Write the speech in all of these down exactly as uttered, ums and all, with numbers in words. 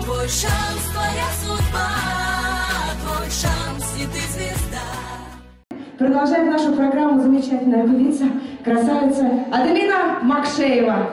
Твой шанс, твоя судьба, твой шанс, и ты звезда. Продолжает нашу программу замечательная певица, красавица Аделина Макшеева.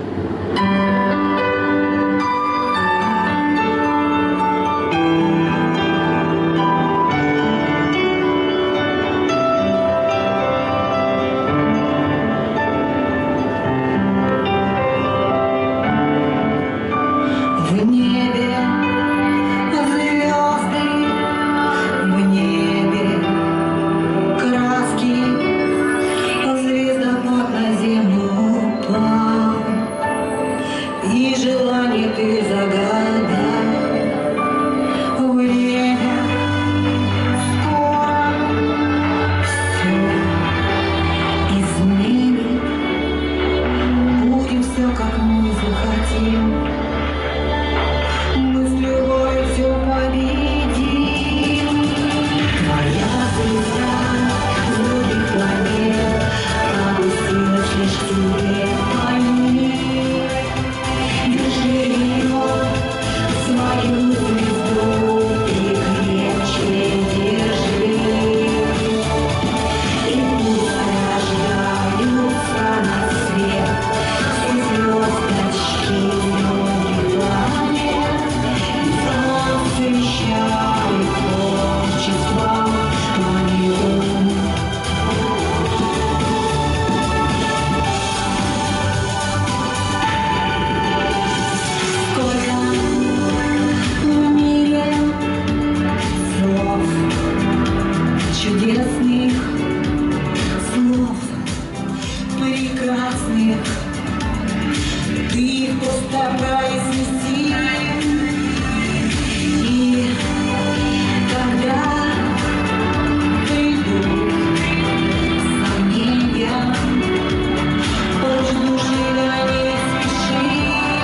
И желание ты загадал, время скоро все изменит. Будем все, как мы захотим, мы с любовью все победим. Твоя звезда с других планет опустилась лишь к тебе. Свою звезду ты крепче держи, и пусть рождаются на свет все звездочки многих планет, и освещают творчество планету. Чудесных слов, прекрасных, ты их просто произнеси. И когда придут сомнения, прочь души не спеши,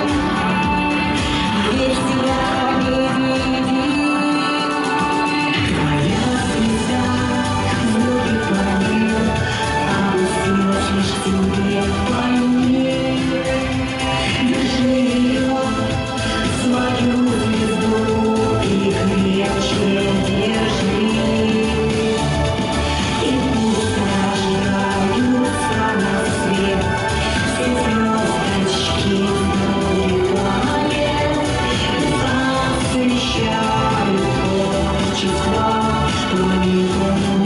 ведь тебя победит. Свою звезду и крепче держи, и пусть рождаются на свет все звездочки многих планет, освещают творчество планету.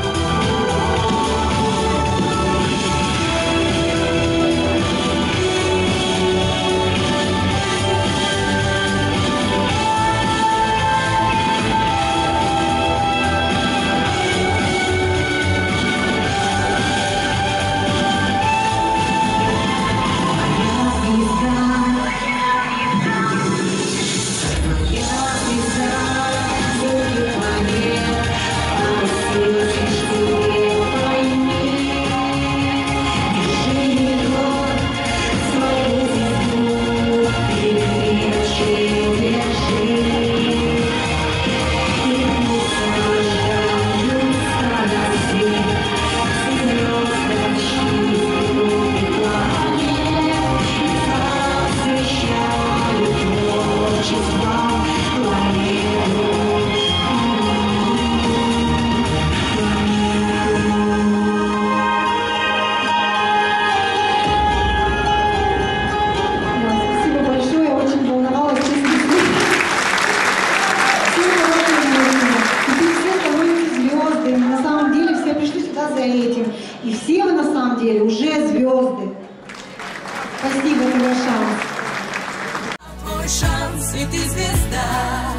Этим. И все вы на самом деле уже звезды. Спасибо за ваш шанс. Твой шанс, и ты звезда.